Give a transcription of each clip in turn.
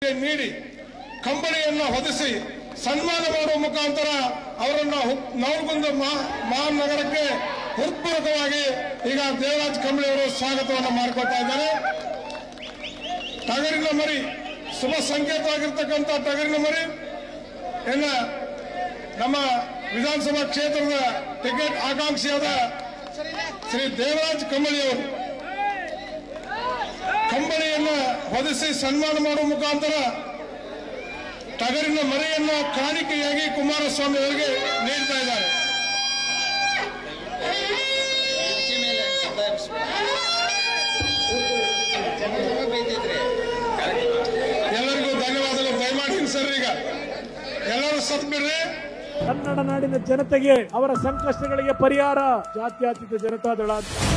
ನೀಡಿ ಕಂಬಳಿಯನ್ನು ಹೊದಿಸಿ ಸನ್ಮಾನ ಮಾಡುವ ಮುಖಾಂತರ ಅವರನ್ನು ನವಲಗುಂದ ಮಹಾನಗರಕ್ಕೆ ಹೃತ್ಪೂರ್ವಕವಾಗಿ ಈಗ ದೇವರಾಜ್ ಕಂಬಳಿ ಅವರು ಸ್ವಾಗತವನ್ನು ಮಾಡಿಕೊಳ್ತಾ ಇದ್ದಾರೆ. ಟಗರಿನ ಮರಿ ಶುಭ ಸಂಕೇತವಾಗಿರ್ತಕ್ಕಂಥ ಟಗರಿನ ಮರಿ ನಮ್ಮ ವಿಧಾನಸಭಾ ಕ್ಷೇತ್ರದ ಟಿಕೆಟ್ ಆಕಾಂಕ್ಷಿಯಾದ ಶ್ರೀ ದೇವರಾಜ್ ಕಂಬಳಿ ಅವರು ಕಂಬಳಿಯನ್ನು ಹೊದಿಸಿ ಸನ್ಮಾನ ಮಾಡುವ ಮುಖಾಂತರ ಟಗರಿನ ಮರಿಯನ್ನ ಕಾಣಿಕೆಯಾಗಿ ಕುಮಾರಸ್ವಾಮಿ ಅವರಿಗೆ ನೀಡ್ತಾ ಇದ್ದಾರೆ. ಎಲ್ಲರಿಗೂ ಧನ್ಯವಾದಗಳು. ದಯಮಾಡಿ ಸರ್ ಈಗ ಎಲ್ಲರೂ ಸತ್ ಬಿಡ್ರಿ. ಕನ್ನಡ ನಾಡಿನ ಜನತೆಗೆ ಅವರ ಸಂಕಷ್ಟಗಳಿಗೆ ಪರಿಹಾರ ಜಾತ್ಯತೀತ ಜನತಾದಳ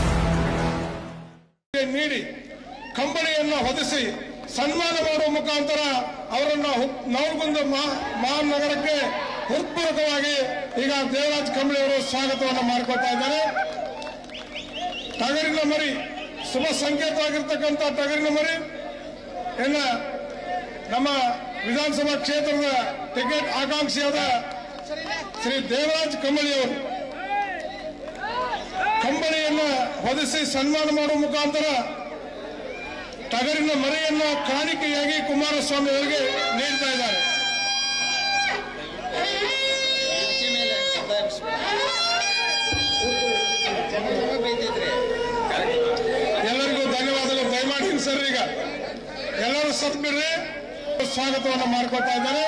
ನೀಡಿ ಕಂಬಳಿಯನ್ನು ಹೊದಿಸಿ ಸನ್ಮಾನ ಮಾಡುವ ಮುಖಾಂತರ ಅವರನ್ನು ನವಲಗುಂದ ಮಹಾನಗರಕ್ಕೆ ಹೃತ್ಪೂರ್ವಕವಾಗಿ ಈಗ ದೇವರಾಜ್ ಕಂಬಳಿ ಅವರು ಸ್ವಾಗತವನ್ನು ಮಾಡಿಕೊಳ್ತಾ ಇದ್ದಾರೆ. ಟಗರಿನ ಮರಿ ಶುಭ ಸಂಕೇತವಾಗಿರ್ತಕ್ಕಂಥ ಟಗರಿನ ಮರಿ ನಮ್ಮ ವಿಧಾನಸಭಾ ಕ್ಷೇತ್ರದ ಟಿಕೆಟ್ ಆಕಾಂಕ್ಷಿಯಾದ ಶ್ರೀ ದೇವರಾಜ್ ಕಂಬಳಿ ಅವರು ಕಂಬಳಿಯನ್ನು ಹೊದಿಸಿ ಸನ್ಮಾನ ಮಾಡುವ ಮುಖಾಂತರ ಟಗರಿನ ಮರಿಯನ್ನ ಕಾಣಿಕೆಯಾಗಿ ಕುಮಾರಸ್ವಾಮಿ ಅವರಿಗೆ ನೀಡ್ತಾ ಇದ್ದಾರೆ. ಎಲ್ಲರಿಗೂ ಧನ್ಯವಾದಗಳು. ದಯಮಾಡಿ ಸರ್ ಈಗ ಎಲ್ಲರೂ ಸತ್ ಬಿಡ್ರಿ. ಸ್ವಾಗತವನ್ನು ಮಾಡಿಕೊಳ್ತಾ ಇದ್ದಾರೆ.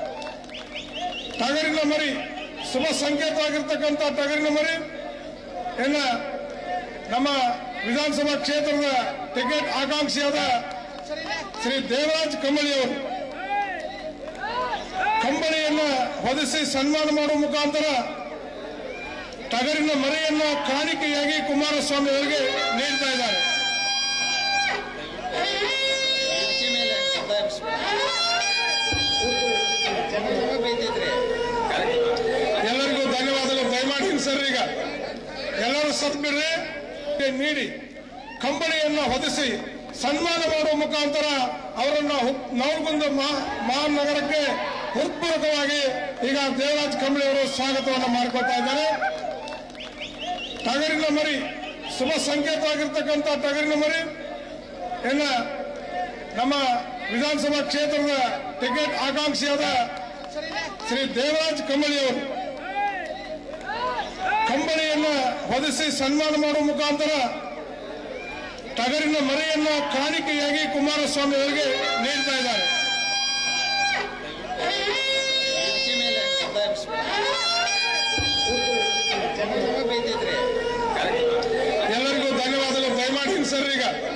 ಟಗರಿನ ಮರಿ ಶುಭ ಸಂಕೇತವಾಗಿರ್ತಕ್ಕಂಥ ಟಗರಿನ ಮರಿ ನಮ್ಮ ವಿಧಾನಸಭಾ ಕ್ಷೇತ್ರದ ಟಿಕೆಟ್ ಆಕಾಂಕ್ಷಿಯಾದ ಶ್ರೀ ದೇವರಾಜ್ ಕಂಬಳಿ ಅವರು ಕಂಬಳಿಯನ್ನು ಹೊದಿಸಿ ಸನ್ಮಾನ ಮಾಡುವ ಮುಖಾಂತರ ಟಗರಿನ ಮರಿಯನ್ನ ಕಾಣಿಕೆಯಾಗಿ ಕುಮಾರಸ್ವಾಮಿ ಅವರಿಗೆ ನೀಡ್ತಾ ಇದ್ದಾರೆ. ಎಲ್ಲರಿಗೂ ಧನ್ಯವಾದಗಳು. ದಯಮಾಡಿ ಸರ್ ಈಗ ಎಲ್ಲರೂ ಸತ್ ಬಿಡ್ರಿ. ನೀಡಿ ಕಂಬಳಿಯನ್ನು ಹೊದಿಸಿ ಸನ್ಮಾನ ಮಾಡುವ ಮುಖಾಂತರ ಅವರನ್ನು ನವಲಗುಂದ ಮಹಾನಗರಕ್ಕೆ ಹೃತ್ಪೂರ್ವಕವಾಗಿ ಈಗ ದೇವರಾಜ್ ಕಂಬಳಿ ಅವರು ಸ್ವಾಗತವನ್ನು ಮಾಡಿಕೊಳ್ತಾ ಇದ್ದಾರೆ. ಟಗರಿನ ಮರಿ ಶುಭ ಸಂಕೇತವಾಗಿರ್ತಕ್ಕಂಥ ಟಗರಿನ ಮರಿ ನಮ್ಮ ವಿಧಾನಸಭಾ ಕ್ಷೇತ್ರದ ಟಿಕೆಟ್ ಆಕಾಂಕ್ಷಿಯಾದ ಶ್ರೀ ದೇವರಾಜ್ ಕಂಬಳಿ ಅವರು ಕಂಬಳಿಯನ್ನು ಹೊದಿಸಿ ಸನ್ಮಾನ ಮಾಡುವ ಮುಖಾಂತರ ಟಗರಿನ ಮರಿಯನ್ನ ಕಾಣಿಕೆಯಾಗಿ ಕುಮಾರಸ್ವಾಮಿ ಅವರಿಗೆ ನೀಡ್ತಾ ಇದ್ದಾರೆ. ಎಲ್ಲರಿಗೂ ಧನ್ಯವಾದಗಳು. ದಯಮಾಡಿ ಸರ್ ಈಗ